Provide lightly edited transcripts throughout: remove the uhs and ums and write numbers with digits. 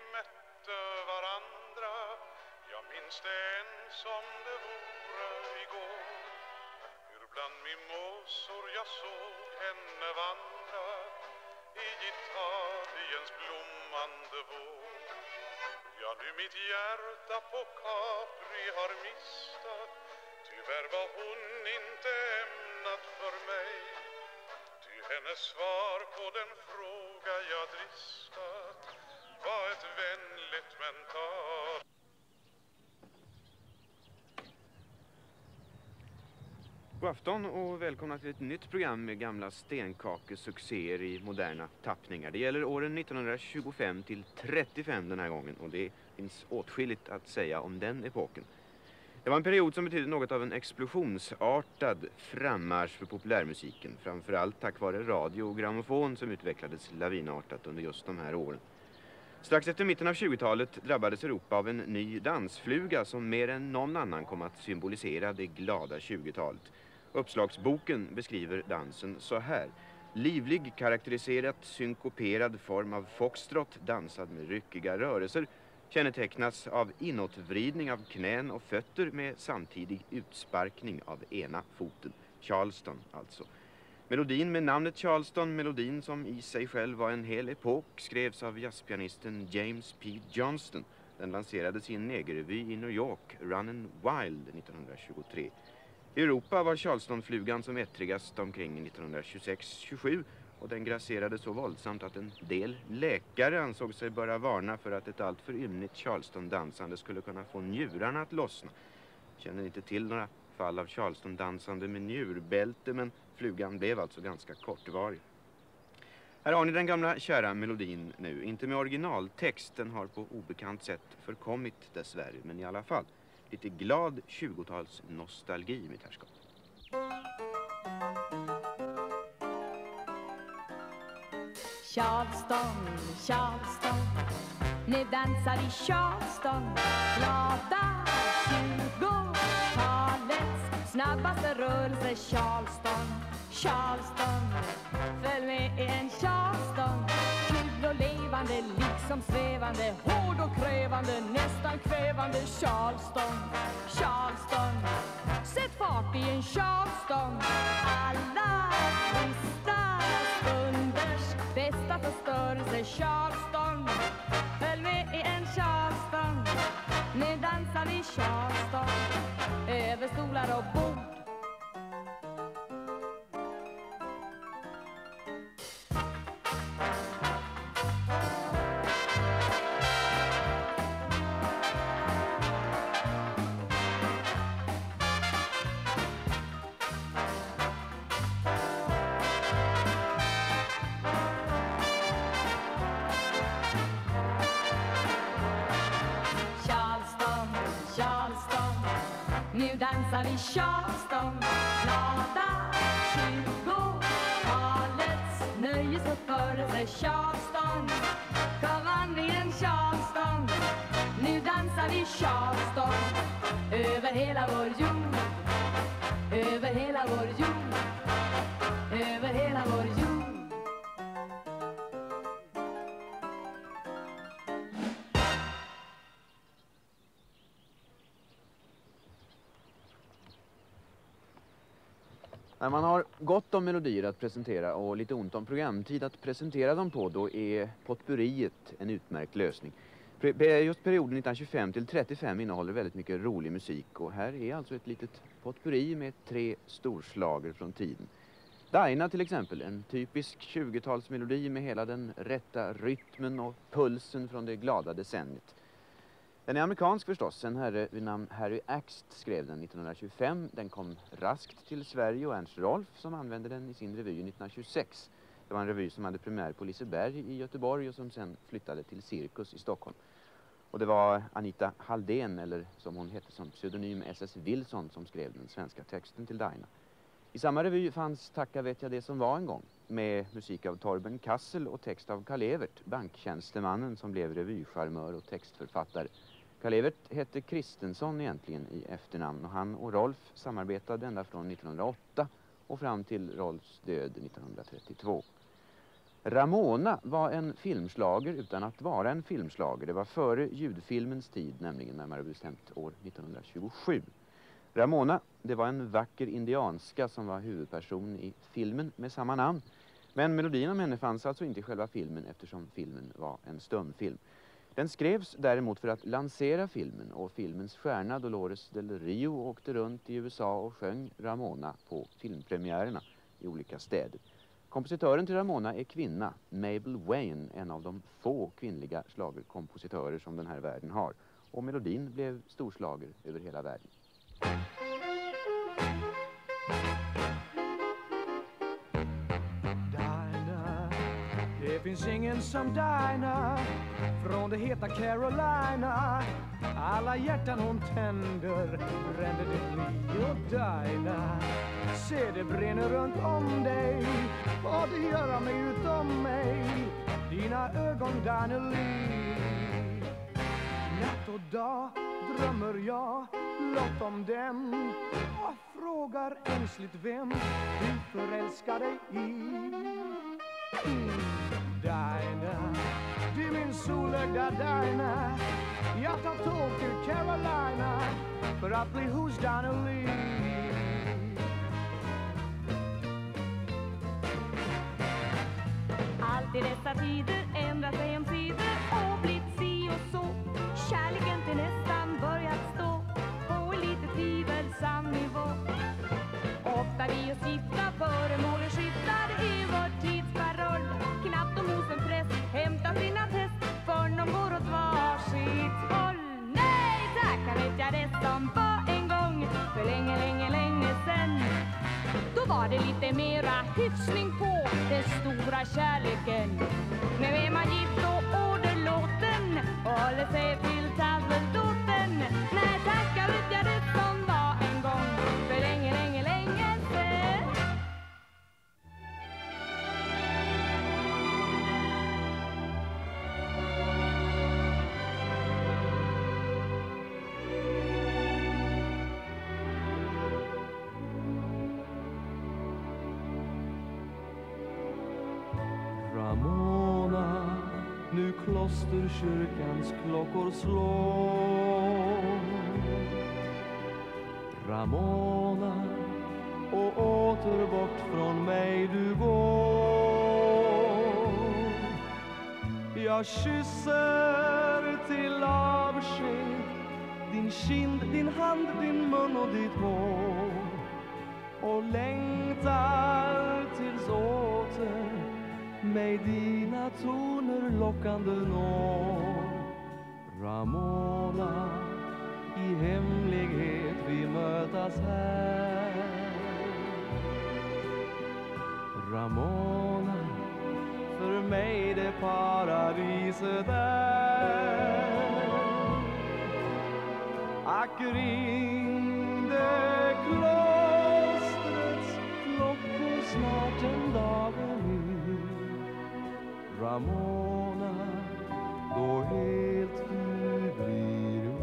mötte varandra. Jag minns det än som det vore igår. Hur bland mimosor jag såg henne vandra i Italiens blommande vår. Ja, nu mitt hjärta på Capri har mistat. Tyvärr var hon inte ämnat för mig. Ty hennes svar på den fråga jag dristat var ett vänligt mental. God afton och välkomna till ett nytt program med gamla stenkakesuccéer i moderna tappningar. Det gäller åren 1925 till 35 den här gången och det finns åtskilligt att säga om den epoken. Det var en period som betydde något av en explosionsartad frammarsch för populärmusiken, framförallt tack vare radio och grammofon som utvecklades lavinartat under just de här åren. Strax efter mitten av 20-talet drabbades Europa av en ny dansfluga som mer än någon annan kom att symbolisera det glada 20-talet. Uppslagsboken beskriver dansen så här: livlig, karaktäriserat, synkoperad form av foxtrot dansad med ryckiga rörelser kännetecknas av inåtvridning av knän och fötter med samtidig utsparkning av ena foten. Charleston alltså. Melodin med namnet Charleston, melodin som i sig själv var en hel epok, skrevs av jazzpianisten James P. Johnston. Den lanserades i en negerrevy i New York, Runnin' Wild, 1923. I Europa var Charlestonflugan som ettrigast omkring 1926-27 och den grasserade så våldsamt att en del läkare ansåg sig böra varna för att ett alltför ymnigt Charleston-dansande skulle kunna få njurarna att lossna. Känner inte till några fall av Charleston-dansande med njurbälte, men flugan blev alltså ganska kortvarig. Här har ni den gamla kära melodin nu, inte med originaltext, den har på obekant sätt förkommit dessvärre, men i alla fall lite glad 20-tals nostalgi, mitt herrskap. Charleston, Charleston, nu dansar i Charleston, glada 20-talets snabbaste rörelse. Charleston, Charleston, följ med i en Charleston, kul och levande, liksom svävande, hård och krävande, nästan kvävande. Charleston, Charleston, sätt fart i en Charleston, alla trista stunders bästa förstörelse. Charleston, följ med i en Charleston, nu dansar vi Charleston, över stolar och bord. Nu dansar vi Charleston, glada 20-talets nöjesuppförelse. Charleston, kom vandringen Charleston, nu dansar vi Charleston, över hela vår jord, över hela vår jord, över hela vår jord. När man har gott om melodier att presentera och lite ont om programtid att presentera dem på, då är potpurriet en utmärkt lösning. Just perioden 1925 till 35 innehåller väldigt mycket rolig musik och här är alltså ett litet potpurri med 3 storslager från tiden. Dinah till exempel, en typisk 20-talsmelodi med hela den rätta rytmen och pulsen från det glada decenniet. Den är amerikansk förstås, en herre vid namn Harry Axt skrev den 1925. Den kom raskt till Sverige och Ernst Rolf som använde den i sin revy 1926. Det var en revy som hade premiär på Liseberg i Göteborg och som sen flyttade till Cirkus i Stockholm. Och det var Anita Halldén, eller som hon hette som pseudonym S.S. Wilson, som skrev den svenska texten till Dinah. I samma revy fanns Tacka vet jag det som var en gång, med musik av Torben Kassel och text av Karl Evert, banktjänstemannen som blev revycharmör och textförfattare. Karl Evert hette Kristensson egentligen i efternamn och han och Rolf samarbetade ända från 1908 och fram till Rolfs död 1932. Ramona var en filmslager utan att vara en filmslager. Det var före ljudfilmens tid, nämligen närmare bestämt år 1927. Ramona, det var en vacker indianska som var huvudperson i filmen med samma namn. Men melodin om henne fanns alltså inte i själva filmen eftersom filmen var en stumfilm. Den skrevs däremot för att lansera filmen, och filmens stjärna Dolores del Rio åkte runt i USA och sjöng Ramona på filmpremiärerna i olika städer. Kompositören till Ramona är kvinna, Mabel Wayne, en av de få kvinnliga schlagerkompositörer som den här världen har. Och melodin blev storslager över hela världen. Dinah, det finns ingen som Dinah från det heta Carolina. Alla hjärtan hon tänder brände det bli, och Dinah, se det brinner runt om dig, vad det gör mig utom mig, dina ögon Dinah Lee. Natt och dag drömmer jag blott om dem, och frågar ängsligt vem du förälskar dig i. Dinah, du min solögda Dinah, jag tar tåg till Carolina för att bli hos Dinah Lee. Allt i dessa tider ändrar sig om sidor och blivit si och så. Kärleken till nästan börjat stå på en lite tvivelsam nivå. Ofta vi oss gifta, föremålen skiftar i vår tids paroll. Knappt om hos en präst hämtar sin attest för någon går åt varsitt håll. Nej tack, kan vet jag det som var en gång för länge, länge, länge sen. Då var det lite mera hyfsning på den stora kärleken. Nu är man gift och åderlåten och håller sig till taveldoten. Nej tack, jag vet jag det som var en gång för länge, länge, länge sen. Ramona, nu klosterkyrkans klockor slår. Ramona, och åter bort från mig du går. Jag kysser till avsked din kind, din hand, din mun och ditt hår, och längtar tills åter mig dina toner lockande når. Ramona, i hemlighet vi mötas här. Ramona, för mig det paradiset är. Ack ringde klostrets klockor snart en dag ny. Ramona, då helt du blir min.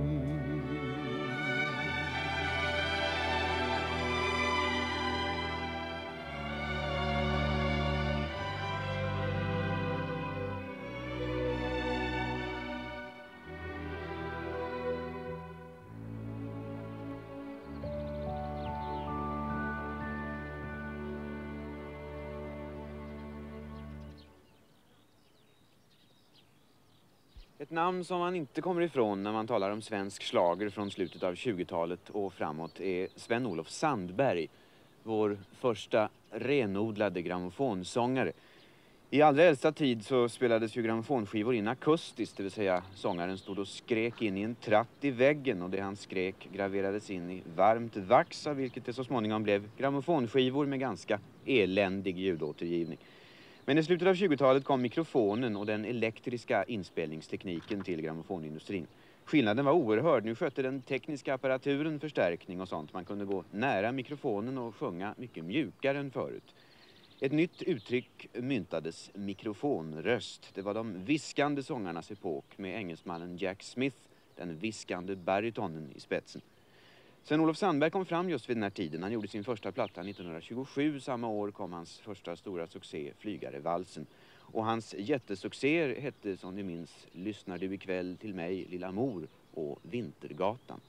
Ett namn som man inte kommer ifrån när man talar om svensk schlager från slutet av 20-talet och framåt är Sven-Olof Sandberg, vår första renodlade grammofonsångare. I allra äldsta tid så spelades ju grammofonskivor in akustiskt, det vill säga sångaren stod och skrek in i en tratt i väggen, och det han skrek graverades in i varmt vax, av vilket det så småningom blev grammofonskivor med ganska eländig ljudåtergivning. Men i slutet av 20-talet kom mikrofonen och den elektriska inspelningstekniken till grammofonindustrin. Skillnaden var oerhörd. Nu skötte den tekniska apparaturen förstärkning och sånt. Man kunde gå nära mikrofonen och sjunga mycket mjukare än förut. Ett nytt uttryck myntades, mikrofonröst. Det var de viskande sångarnas epok med engelsmannen Jack Smith, den viskande baritonen i spetsen. Sven-Olof Sandberg kom fram just vid den här tiden. Han gjorde sin första platta 1927. Samma år kom hans första stora succé, Flygarevalsen. Och hans jättesuccéer hette, som ni minns, Lyssnar du ikväll till mig, lilla mor, och Vintergatan.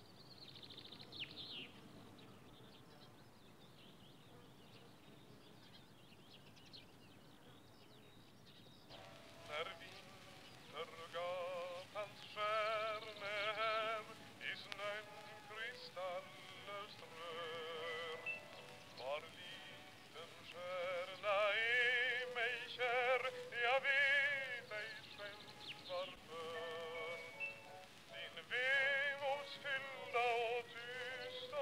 När Vintergatans stjärnor i snön kristaller strör, var liten stjärna är mig kär, jag vet ej själv varför. Din vemodsfyllda och tysta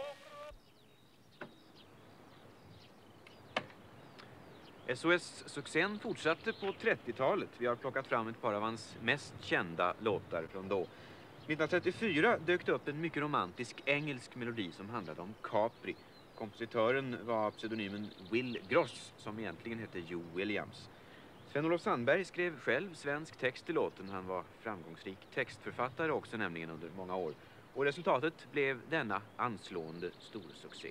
SOS-succén fortsatte på 30-talet. Vi har plockat fram ett par av hans mest kända låtar från då. 1934 dök det upp en mycket romantisk engelsk melodi som handlade om Capri. Kompositören var pseudonymen Will Gross, som egentligen hette Joe Williams. Sven-Olof Sandberg skrev själv svensk text till låten. Han var framgångsrik textförfattare också nämligen under många år. Och resultatet blev denna anslående storsuccé.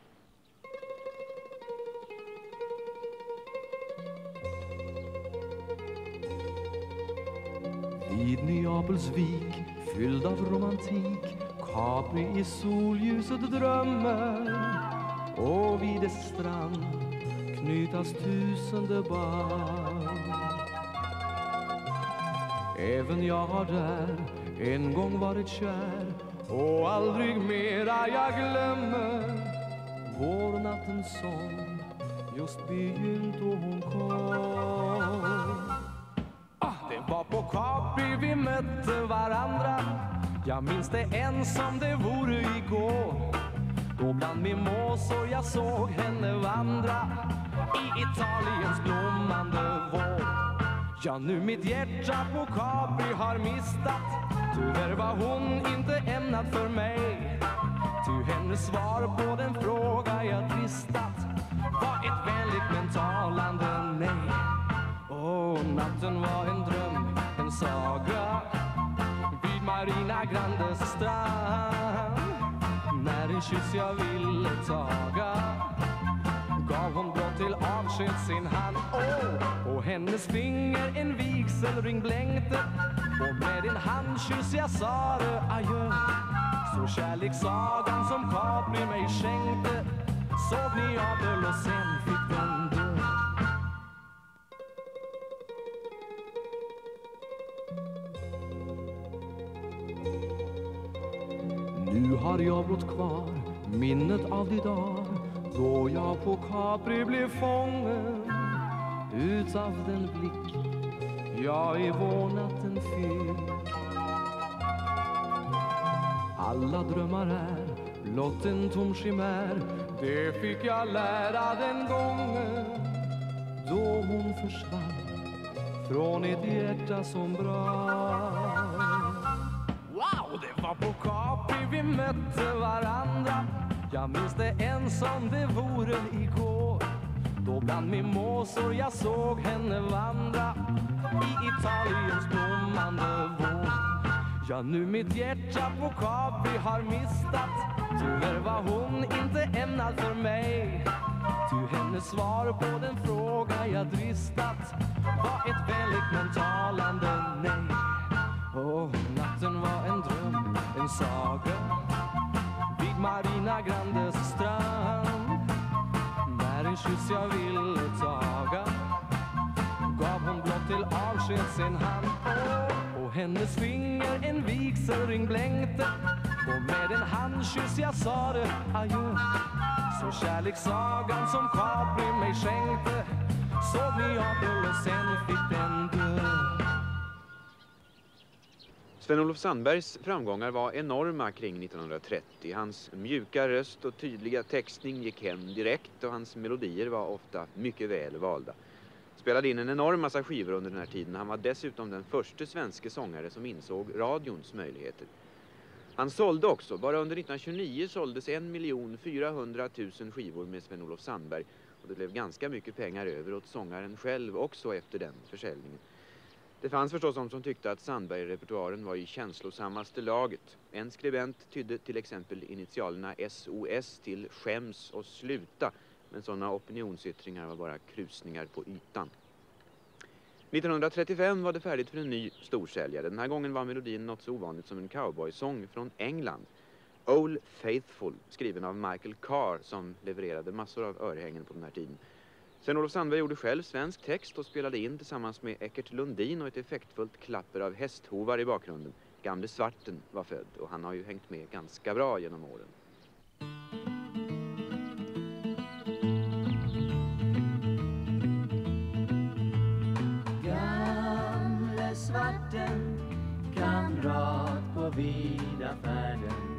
Vid Neapels vik, fylld av romantik, Capri i solljuset drömmer, och vid dess strand knytas tusende band. Även jag har där en gång varit kär, och aldrig mera jag glömmer vårnattens sång, just begynt och hon kom. Det var på Capri vi mötte varandra, jag minns det än som det vore igår. Då bland mimosor jag såg henne vandra i Italiens blommande vår. Ja, nu mitt hjärta på Capri har mistat, tyvärr var hon inte ämnad för mig. Ty hennes svar på den fråga jag dristat var ett vänligt men talande nej. Natten var en dröm, en saga vid Marina Grandes strand. När en kyss jag ville taga gav hon blott till avsked sin hand. Och hennes finger en vigselring blänkte, och med en handkyss jag sa det adjö. Så kärlekssagan som Capri mig skänkte såg Neapel och sen fick den dö. Nu har jag blott kvar minnet av de dagar då jag på Capri blev fången utav den blick jag i vårnatten fick. Alla drömmar är blott en tom chimär, det fick jag lära den gången då hon försvann från ett hjärta som brann. Wow, det var på Capri vi mötte varandra, jag minns det än som det vore igår. Då bland mimosor jag såg henne vandra i Italiens blommande vår. Ja, nu mitt hjärta på Capri har mistat, tyvärr var hon inte ämnad för mig. Ty hennes svar på den fråga jag dristat var ett vänligt men talande nej. Natten var en dröm, en saga vid Marina Grandes strand. När en kyss jag ville taga gav hon blott till avsked sin hand. Och hennes finger en vigselring blänkte, och med en handkyss jag sa det adjö. Så kärlekssagan som Capri mig skänkte såg Neapel och sen fick den dö. Sven-Olof Sandbergs framgångar var enorma kring 1930. Hans mjuka röst och tydliga textning gick hem direkt, och hans melodier var ofta mycket väl valda. Spelade in en enorm massa skivor under den här tiden. Han var dessutom den första svenska sångare som insåg radions möjligheter. Han sålde också, bara under 1929 såldes 1 400 000 skivor med Sven-Olof Sandberg. Och det blev ganska mycket pengar över åt sångaren själv också efter den försäljningen. Det fanns förstås de som tyckte att Sandberg-repertoaren var i känslosammaste laget. En skribent tydde till exempel initialerna SOS till skäms och sluta, men sådana opinionsyttringar var bara krusningar på ytan. 1935 var det färdigt för en ny storsäljare. Den här gången var melodin något så ovanligt som en cowboysång från England. Old Faithful, skriven av Michael Carr, som levererade massor av örhängen på den här tiden. Sven-Olof Sandberg gjorde själv svensk text och spelade in tillsammans med Eckert Lundin och ett effektfullt klapper av hästhovar i bakgrunden. Gamle Svarten var född och han har ju hängt med ganska bra genom åren. Gamle Svarten, kamrat på vida färden.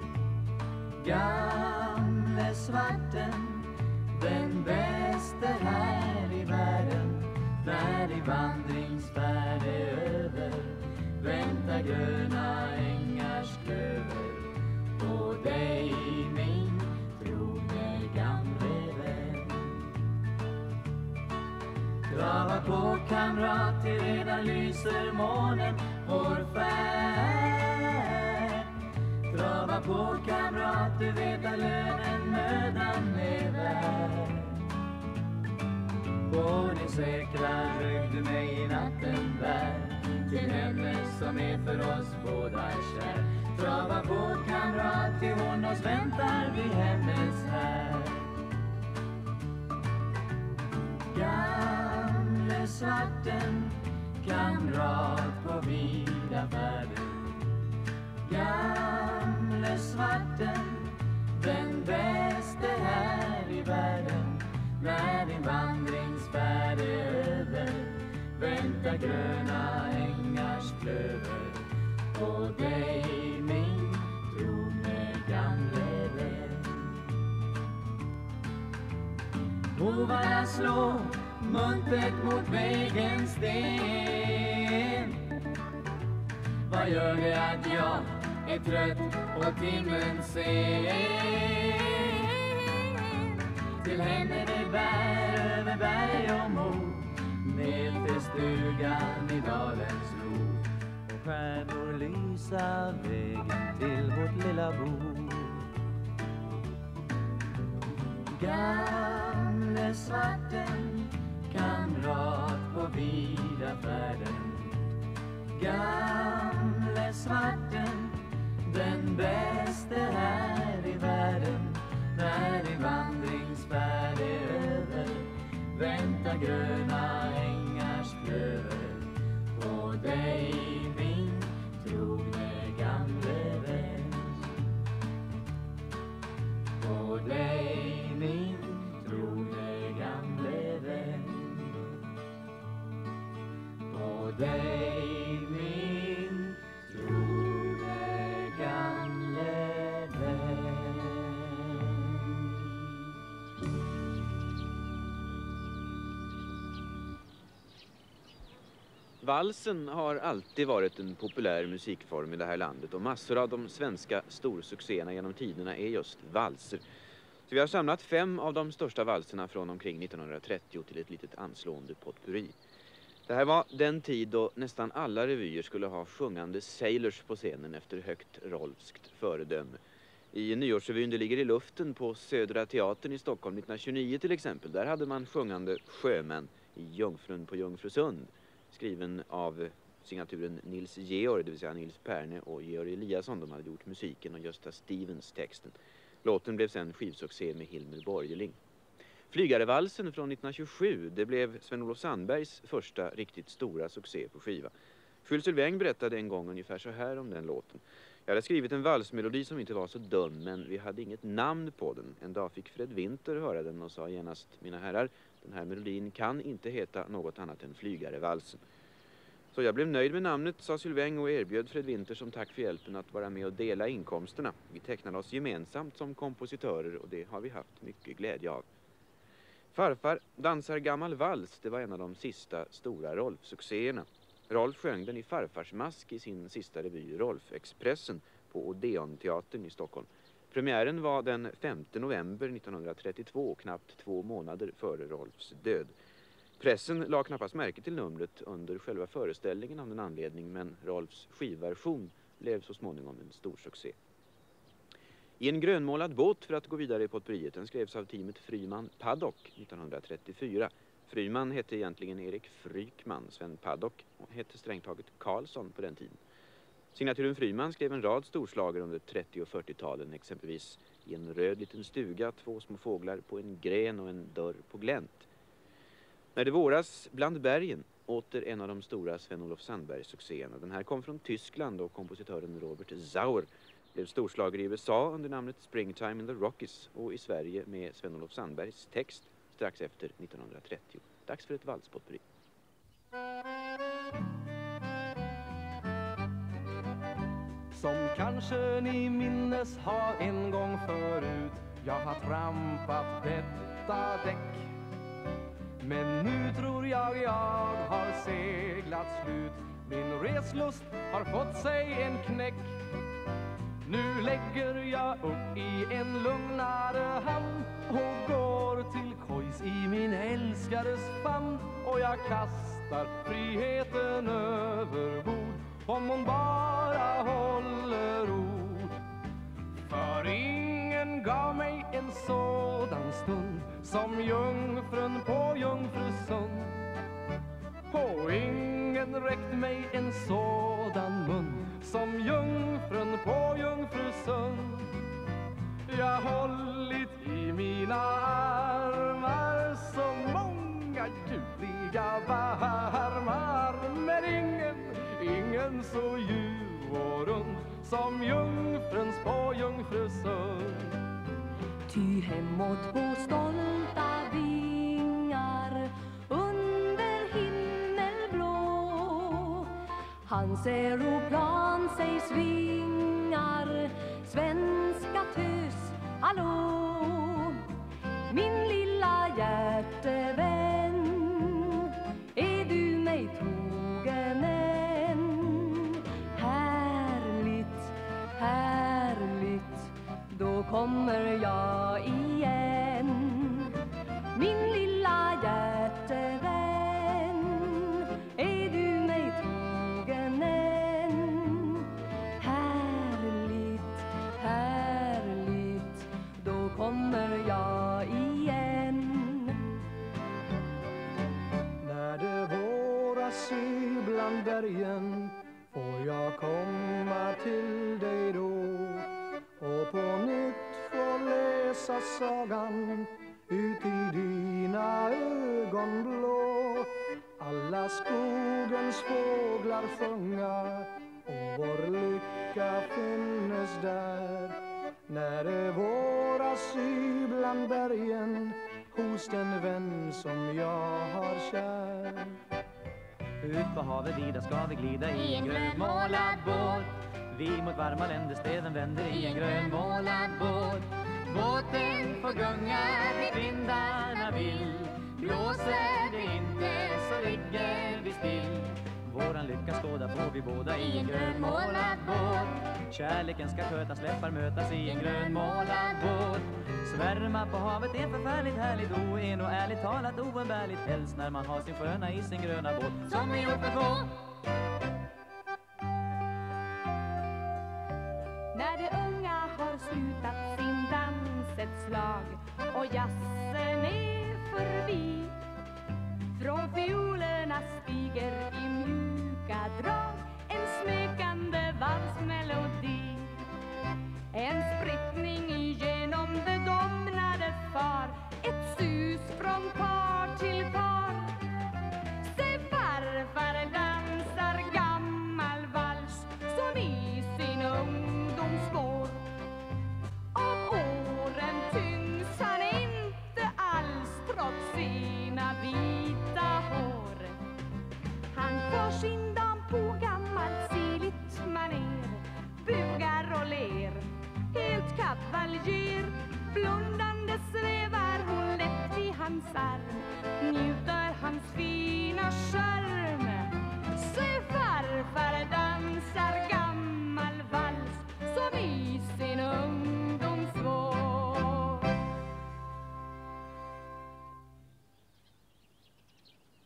Gamle Svarten, den bäste här i världen. När i vandringsfärd är över, väntar gröna ängars klöver på dig, min trogne gamle vän. Trava på kamrat, till redan lyser månen vår färd. Trava på kamrat, du vet att lönen mödan är värd. På din säkra rygg du mig i natten bär, till henne som är för oss båda kär. Trava på kamrat, till hon oss väntar vid hennes här. Gamle Svarten, kamrat på vida färden. Gamle Svarten, den bäste här i världen. När din vandringsfärd är över, väntar gröna ängars klöver på dig, min trogne gamle vän. Hovarna slå muntert mot vägens sten. Vad gör det att jag är trött och timmen sen? Till henne det bär över berg och mor, ner till stugan i dalens ro. Och stjärnor lysa vägen till vårt lilla bo. Gamle Svarten, kamrat på vida färden. Gamle Svarten, den bäste här i världen. När din vandringsfärd är över, väntar gröna ängars klöver på dig, min trogne gamle vän. På dig, min trogne gamle vän. På dig, min trogne gamle vän. Valsen har alltid varit en populär musikform i det här landet och massor av de svenska storsuccéerna genom tiderna är just valser. Så vi har samlat 5 av de största valserna från omkring 1930 till ett litet anslående potpurri. Det här var den tid då nästan alla revyer skulle ha sjungande sailors på scenen efter högt rolfskt föredöme. I nyårsrevyn Det ligger i luften på Södra Teatern i Stockholm 1929 till exempel, där hade man sjungande sjömän i Jungfrun på Jungfrusund, skriven av signaturen Nils Georg, det vill säga Nils Perne och Georg Eliasson. De hade gjort musiken och Gösta Stevens texten. Låten blev sen skivsuccé med Hilmer Borgeling. Flygarevalsen från 1927, det blev Sven-Olof Sandbergs första riktigt stora succé på skiva. Jules Sylvain berättade en gång ungefär så här om den låten. Jag hade skrivit en valsmelodi som inte var så dum, men vi hade inget namn på den. En dag fick Fred Winter höra den och sa genast: mina herrar, den här melodin kan inte heta något annat än Flygarevalsen. Så jag blev nöjd med namnet, sa Sylvain, och erbjöd Fred Winter som tack för hjälpen att vara med och dela inkomsterna. Vi tecknade oss gemensamt som kompositörer och det har vi haft mycket glädje av. Farfar dansar gammal vals, det var en av de sista stora Rolf-succéerna. Rolf sjöng den i farfars mask i sin sista revy Rolf-expressen på Odeon-teatern i Stockholm. Premiären var den 5 november 1932, knappt 2 månader före Rolfs död. Pressen la knappast märke till numret under själva föreställningen av den anledning, men Rolfs skivversion blev så småningom en stor succé. I en grönmålad båt för att gå vidare i potpurriet, den skrevs av teamet Fryman Paddock 1934. Fryman hette egentligen Erik Frykman, Sven Paddock hette strängt taget Karlsson på den tiden. Signaturen Fryman skrev en rad storslager under 30- och 40-talen, exempelvis I en röd liten stuga, 2 små fåglar på en gren och en dörr på glänt. När det våras bland bergen, åter en av de stora Sven-Olof Sandberg-succéerna. Den här kom från Tyskland och kompositören Robert Sauer blev storslager i USA under namnet Springtime in the Rockies och i Sverige med Sven-Olof Sandbergs text strax efter 1930. Dags för ett valspotpurri. Som kanske ni minnes har en gång förut jag har trampat detta däck. Men nu tror jag har seglat slut. Min reslust har fått sig en knäck. Nu lägger jag upp i en lugnare hamn och går till kojs i min älskares famn. Och jag kastar friheten över bord om hon bara håller ord. För ingen gav mig en sådan stund som jungfrun på Jungfrusund. Och ingen räckte mig en sådan mun som jungfrun på Jungfrusund. Jag hållit i mina armar så många ljuvliga varmar, men ingen så ljuv och rund som jungfruns på Jungfrusund. Ty hemåt på stolta vingar under himmelblå hans aeroplan sig svingar. Svenska tös, hallå, min lilla hjärtevän, är du mig trogen än? Härligt, härligt, då kommer jag igen. Min lilla hjärtevän, är du mig trogen än? Härligt, härligt, då kommer jag igen. När det våras bland bergen får jag komma till dig då och på nytt få läsa sagan ut i dina ögon blå. Alla skogens fåglar sjunga och vår lycka finnes där. När det våras bland bergen hos den vän som jag har kär. Ut på havet vida ska vi glida i en grönmålad båt. Vi mot varma länder städen vänder i en grönmålad båt. Båten får gunga dit vindarna vill. Blåser det inte så ligger vi still. Våran lycka skåda får vi båda i en grönmålad båt. Kärleken ska skötas, läppar mötas i en grönmålad båt. Svärma på havet är förfärligt härligt, är nog ärligt talat oumbärligt. Helst när man har sin sköna i sin gröna båt som är gjort för två. När de unga har slutat sin dans ett slag och jazzen är förbi, från fiolerna stiger i mjuka drag en smekande valsmelodi. En sprickning igenom det domnade far, ett sus från par till par. Se farfar dansar gammal vals som i sin ungdomsspår. Av åren tyngs han inte alls trots sina vita hår. Han för sin dam på gammalt siligt maner, bugar och ler, helt kavaljer. Blundande svävar hon lätt i hans arm, njuter hans fina charm. Se farfar dansar gammal vals som i sin ungdomsvår.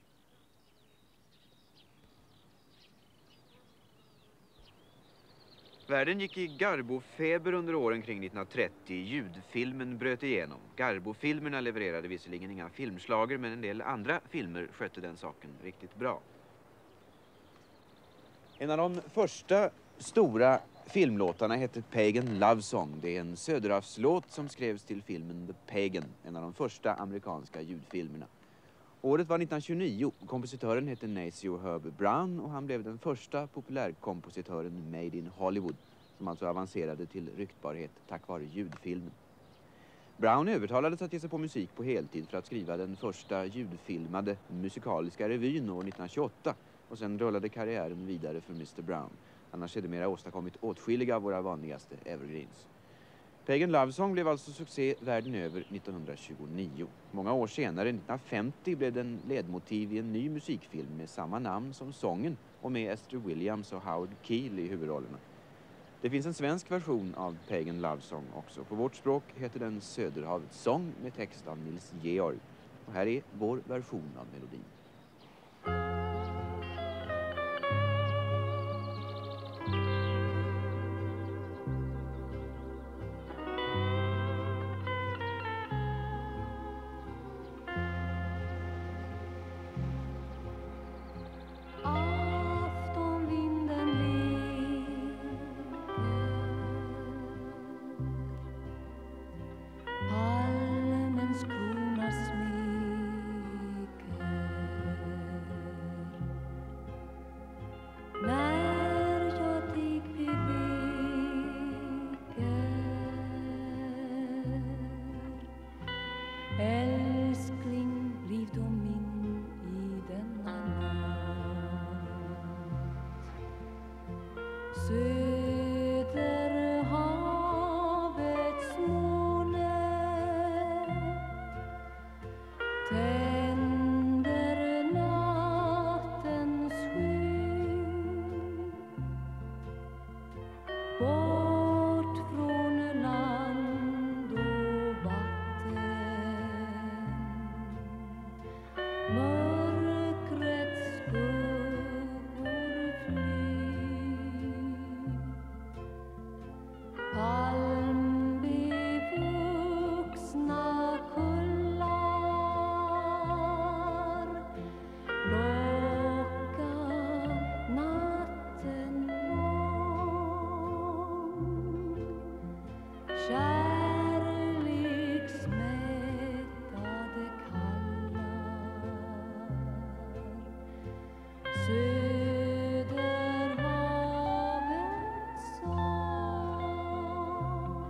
Världen gick i Garbo-feber under åren kring 1930. Ljudfilmen bröt igenom. Garbo-filmerna levererade visserligen inga filmslager, men en del andra filmer skötte den saken riktigt bra. En av de första stora filmlåtarna hette Pagan Love Song. Det är en söderhavslåt som skrevs till filmen The Pagan, en av de första amerikanska ljudfilmerna. Året var 1929. Kompositören hette Nacio Herb Brown och han blev den första populärkompositören made in Hollywood, som alltså avancerade till ryktbarhet tack vare ljudfilmen. Brown övertalades att ge sig på musik på heltid för att skriva den första ljudfilmade musikaliska revyn år 1928, och sen rullade karriären vidare för Mr. Brown. Han har sedermera åstadkommit åtskilliga av våra vanligaste evergreens. Pagan Love Song blev alltså succé världen över 1929. Många år senare, 1950, blev den ledmotiv i en ny musikfilm med samma namn som sången och med Esther Williams och Howard Keel i huvudrollerna. Det finns en svensk version av Pagan Love Song också. På vårt språk heter den Söderhavets sång med text av Nils Georg. Och här är vår version av melodin. Älskling, bliv då min i denna natt. Söderhavets måne tänder nattens sken. Bort från land och vatten, mörkrets skuggor flyr. Palmbevuxna kullar locka natten lång. Kärleksmättade kallar Söderhavets sång.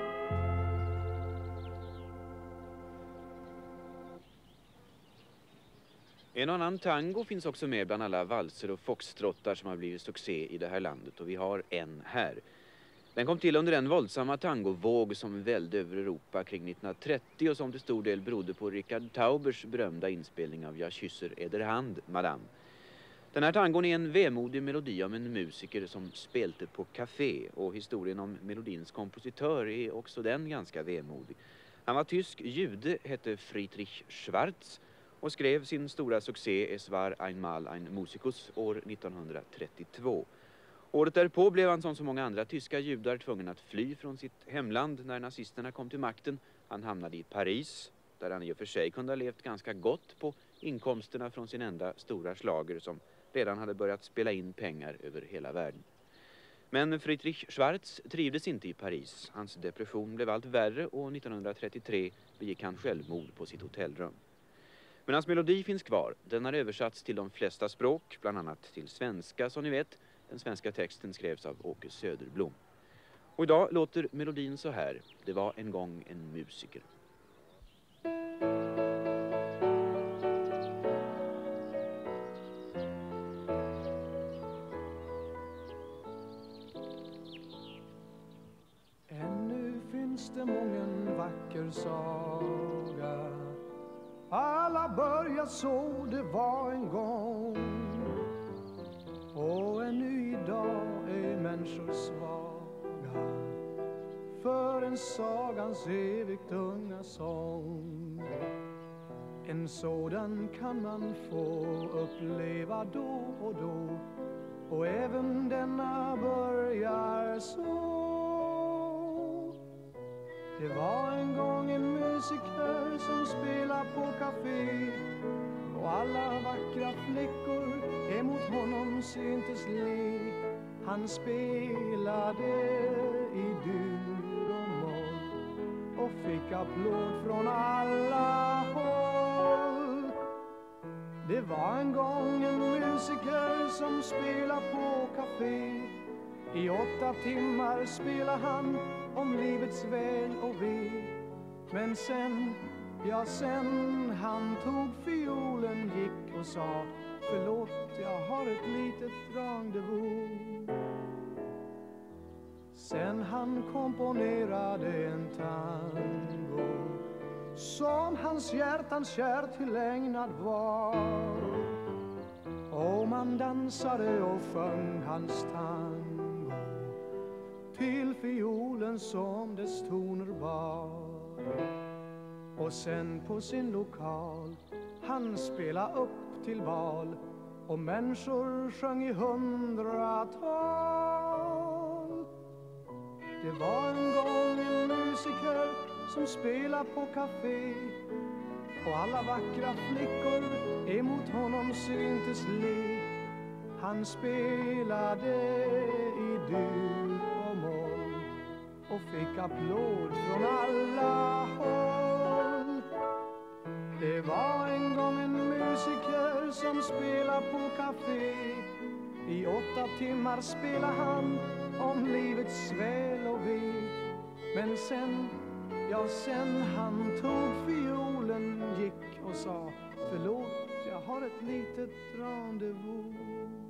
En annan tango finns också med bland alla valser och foxtrottar som har blivit succé i det här landet, och vi har en här. Den kom till under den våldsamma tangovåg som välde över Europa kring 1930 och som till stor del berodde på Richard Taubers berömda inspelning av Jag kysser eder hand, madame. Den här tangon är en vemodig melodi om en musiker som spelte på café, och historien om melodins kompositör är också den ganska vemodig. Han var tysk jude, hette Friedrich Schwarz och skrev sin stora succé Es war einmal ein Musikus år 1932. Året därpå blev han som så många andra tyska judar tvungen att fly från sitt hemland när nazisterna kom till makten. Han hamnade i Paris, där han i och för sig kunde ha levt ganska gott på inkomsterna från sin enda stora slager som redan hade börjat spela in pengar över hela världen. Men Friedrich Schwarz trivdes inte i Paris. Hans depression blev allt värre och 1933 begick han självmord på sitt hotellrum. Men hans melodi finns kvar. Den har översatts till de flesta språk, bland annat till svenska som ni vet. Den svenska texten skrevs av Åke Söderblom. Och idag låter melodin så här. Det var en gång en musiker. Ännu finns det mången vacker saga. Alla börjar så, det var en gång. Och ännu idag är människor svaga för en sagans evigt unga sång. En sådan kan man få uppleva då och då, och och även denna börjar så. Det var en gång en musiker som spelade på café, och alla vackra flickor emot honom syntes le. Han spelade i dur och moll och fick applåd från alla håll. Det var en gång en musiker som spelade på café. I 8 timmar spelade han om livets väl och ve. Men sen, ja sen han tog fiolen, gick och sa: förlåt, jag har ett litet rendezvous. Sen han komponerade en tango som hans hjärtans kär tillägnad var, och man dansade och sjöng hans tango till fiolen som dess toner bar. Och sen på sin lokal han spela upp till bal, och människor sjöng i 100-tal. Det var en gång en musiker som spelade på café, och alla vackra flickor emot honom syntes le. Han spelade i dur och moll och fick applåd från alla håll. Det var en gång en musiker som spelade på café. I 8 timmar spelade han om livets väl och ve. Men sen, ja sen han tog fiolen, gick och sa: förlåt, jag har ett litet rendezvous.